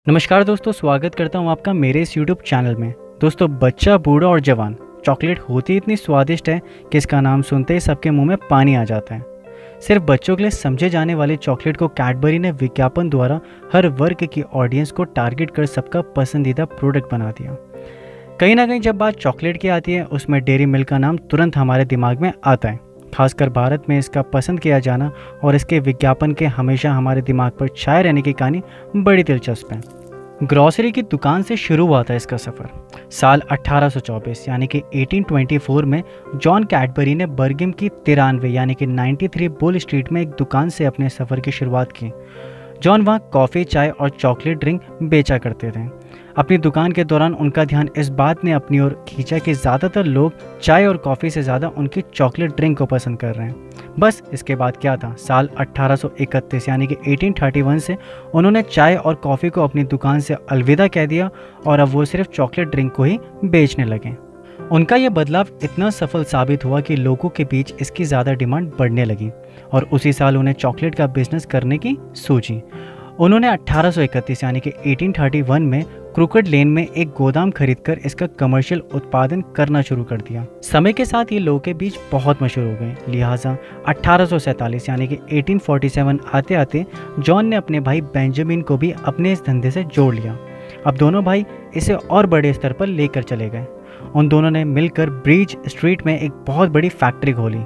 नमस्कार दोस्तों, स्वागत करता हूं आपका मेरे इस यूट्यूब चैनल में। दोस्तों, बच्चा, बूढ़ा और जवान, चॉकलेट होती इतनी स्वादिष्ट है कि इसका नाम सुनते ही सबके मुंह में पानी आ जाता है। सिर्फ बच्चों के लिए समझे जाने वाली चॉकलेट को कैडबरी ने विज्ञापन द्वारा हर वर्ग की ऑडियंस को टारगेट कर सबका पसंदीदा प्रोडक्ट बना दिया। कहीं ना कहीं जब बात चॉकलेट की आती है, उसमें डेयरी मिल्क का नाम तुरंत हमारे दिमाग में आता है। खासकर भारत में इसका पसंद किया जाना और इसके विज्ञापन के हमेशा हमारे दिमाग पर छाए रहने की कहानी बड़ी दिलचस्प है। ग्रॉसरी की दुकान से शुरू हुआ था इसका सफ़र। साल 1824 यानी कि 1824 में जॉन कैडबरी ने बर्गिम की 93 यानी कि 93 बुल स्ट्रीट में एक दुकान से अपने सफ़र की शुरुआत की। जॉन वहाँ कॉफ़ी, चाय और चॉकलेट ड्रिंक बेचा करते थे। अपनी दुकान के दौरान उनका ध्यान इस बात ने अपनी ओर खींचा कि ज़्यादातर लोग चाय और कॉफ़ी से ज़्यादा उनकी चॉकलेट ड्रिंक को पसंद कर रहे हैं। बस इसके बाद क्या था, साल 1831 यानी कि 1831 से उन्होंने चाय और कॉफ़ी को अपनी दुकान से अलविदा कह दिया और अब वो सिर्फ चॉकलेट ड्रिंक को ही बेचने लगे। उनका यह बदलाव इतना सफल साबित हुआ कि लोगों के बीच इसकी ज़्यादा डिमांड बढ़ने लगी और उसी साल उन्हें चॉकलेट का बिजनेस करने की सूझी। उन्होंने 1831 यानी कि 1831 में क्रूकेड लेन में एक गोदाम खरीदकर इसका कमर्शियल उत्पादन करना शुरू कर दिया। समय के साथ ये लोगों के बीच बहुत मशहूर हो गए, लिहाजा 1847 यानी कि 1847 आते आते जॉन ने अपने भाई बेंजामिन को भी अपने इस धंधे से जोड़ लिया। अब दोनों भाई इसे और बड़े स्तर पर लेकर चले गए। उन दोनों ने मिलकर ब्रिज स्ट्रीट में एक बहुत बड़ी फैक्ट्री खोली।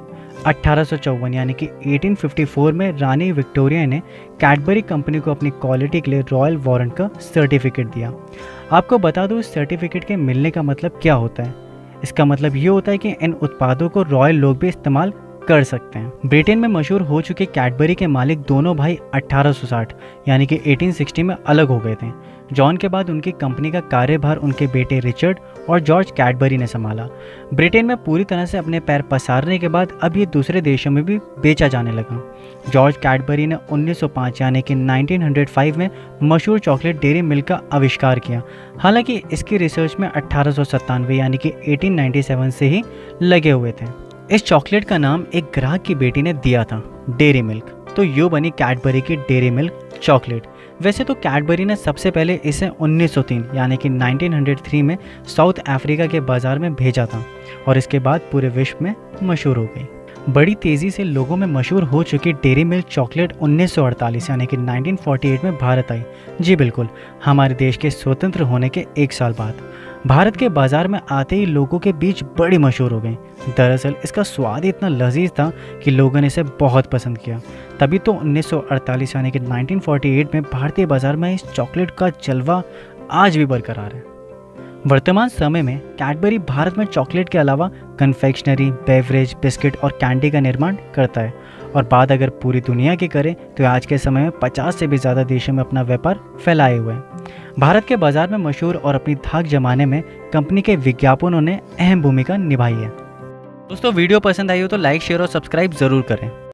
1854 यानी कि 1854 में रानी विक्टोरिया ने कैडबरी कंपनी को अपनी क्वालिटी के लिए रॉयल वारंट का सर्टिफिकेट दिया। आपको बता दूं, इस सर्टिफिकेट के मिलने का मतलब क्या होता है। इसका मतलब ये होता है कि इन उत्पादों को रॉयल लोग भी इस्तेमाल कर सकते हैं। ब्रिटेन में मशहूर हो चुके कैडबरी के मालिक दोनों भाई 1860 यानी कि 1860 में अलग हो गए थे। जॉन के बाद उनकी कंपनी का कार्यभार उनके बेटे रिचर्ड और जॉर्ज कैडबरी ने संभाला। ब्रिटेन में पूरी तरह से अपने पैर पसारने के बाद अब ये दूसरे देशों में भी बेचा जाने लगा। जॉर्ज कैडबरी ने 1905 यानी कि 1905 में मशहूर चॉकलेट डेयरी मिल्क का आविष्कार किया। हालांकि इसकी रिसर्च में 1897 यानी कि 1897 से ही लगे हुए थे। इस चॉकलेट का नाम एक ग्राहक की बेटी ने दिया था, डेयरी मिल्क, तो यूँ बनी कैडबरी की डेयरी मिल्क चॉकलेट। वैसे तो कैडबरी ने सबसे पहले इसे 1903 यानी कि 1903 में साउथ अफ्रीका के बाजार में भेजा था और इसके बाद पूरे विश्व में मशहूर हो गई। बड़ी तेज़ी से लोगों में मशहूर हो चुकी डेयरी मिल्क चॉकलेट 1948 यानी कि 1948 में भारत आई। जी बिल्कुल, हमारे देश के स्वतंत्र होने के एक साल बाद भारत के बाजार में आते ही लोगों के बीच बड़ी मशहूर हो गई। दरअसल इसका स्वाद इतना लजीज था कि लोगों ने इसे बहुत पसंद किया। तभी तो 1948 यानी कि 1948 में भारतीय बाजार में इस चॉकलेट का जलवा आज भी बरकरार है। वर्तमान समय में कैडबरी भारत में चॉकलेट के अलावा कन्फेक्शनरी, बेवरेज, बिस्किट और कैंडी का निर्माण करता है और बात अगर पूरी दुनिया की करें तो आज के समय में 50 से भी ज़्यादा देशों में अपना व्यापार फैलाए हुए हैं। भारत के बाजार में मशहूर और अपनी धाक जमाने में कंपनी के विज्ञापनों ने अहम भूमिका निभाई है। दोस्तों, वीडियो पसंद आई हो तो लाइक, शेयर और सब्सक्राइब ज़रूर करें।